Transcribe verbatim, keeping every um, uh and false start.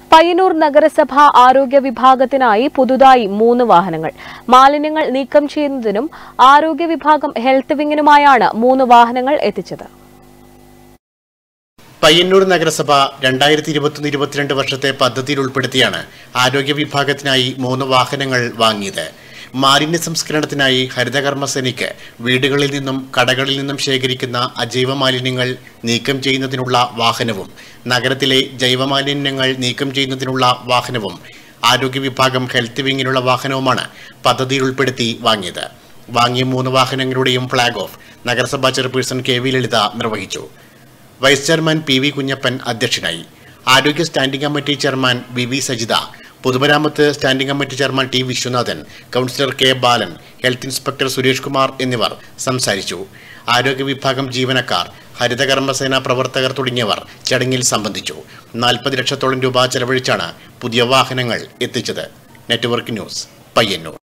പയ്യന്നൂർ നഗരസഭ ആരോഗ്യ വിഭാഗത്തിനായി പുതുതായി മൂന്ന് വാഹനങ്ങൾ. മാലിന്യങ്ങൾ നീക്കം ചെയ്യുന്നതിനും ആരോഗ്യ വിഭാഗം ഹെൽത്ത് വിങ്ങിനുമായാണ് മൂന്ന് വാഹനങ്ങൾ എത്തിച്ചത്. പയ്യന്നൂർ നഗരസഭ രണ്ടായിരത്തി ഇരുപത്തൊന്ന് ഇരുപത്തിരണ്ട് വർഷത്തെ പദ്ധതിയിൽ ഉൾപ്പെടുത്തിയാണ് ആരോഗ്യ വിഭാഗത്തിനായി മൂന്ന് വാഹനങ്ങൾ വാങ്ങിയത്. മാലിന്യ സംസ്കരണത്തിനായി ഹരിതകർമ്മസേനയ്ക്ക് വീടുകളിൽ നിന്നും കടകളിൽ നിന്നും ശേഖരിക്കുന്ന അജൈവ മാലിന്യങ്ങൾ നീക്കം ചെയ്യുന്നതിനുള്ള വാഹനവും നഗരത്തിലെ ജൈവമാലിന്യങ്ങൾ നീക്കം ചെയ്യുന്നതിനുള്ള വാഹനവും ആരോഗ്യ വിഭാഗം ഹെൽത്ത് വിങ്ങിനുള്ള വാഹനവുമാണ് പദ്ധതിയിൽ ഉൾപ്പെടുത്തി വാങ്ങിയത്. വാങ്ങിയ മൂന്ന് വാഹനങ്ങളുടെയും ഫ്ളാഗ് ഓഫ് നഗരസഭാ ചെയർപേഴ്സൺ കെ വി ലളിത നിർവഹിച്ചു. Vice chairman P V Kunhappan അധ്യക്ഷനായി. ആരോഗ്യ standing committee chairman V V Sajitha, പൊതുമരാമത്ത് standing committee chairman T Viswanathan, councillor K Balan, health inspector Suresh Kumar എന്നിവർ സംസാരിച്ചു. ആരോഗ്യ വിഭാഗം ജീവനക്കാർ, ഹരിതകർമ്മസേന പ്രവർത്തകർ തുടങ്ങിയവർ ചടങ്ങിൽ സംബന്ധിച്ചു. നാൽപ്പത് ലക്ഷത്തോളം രൂപ ചെലവഴിച്ചാണ് പുതിയ വാഹനങ്ങൾ എത്തിച്ചത്. Network news, Payyanur.